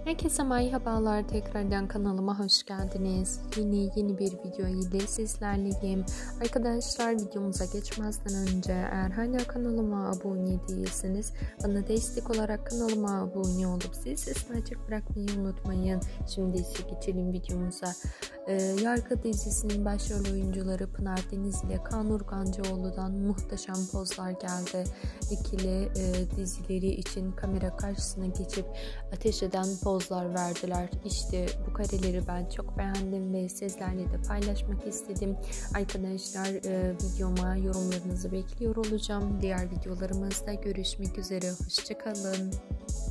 Herkese merhabalar, tekrardan kanalıma hoş geldiniz. Yeni bir video ile sizlerleyim. Arkadaşlar, videomuza geçmezden önce eğer hala kanalıma abone değilseniz bana destek olarak kanalıma abone olup zil sesini açık bırakmayı unutmayın. Şimdi ise geçelim videomuza. Yargı dizisinin başrol oyuncuları Pınar Deniz ile Kaan Urgancıoğlu'dan muhteşem pozlar geldi. İkili dizileri için kamera karşısına geçip ateş eden pozlar verdiler. İşte bu kareleri ben çok beğendim ve sizlerle de paylaşmak istedim. Arkadaşlar, videoma yorumlarınızı bekliyor olacağım. Diğer videolarımızda görüşmek üzere. Hoşça kalın.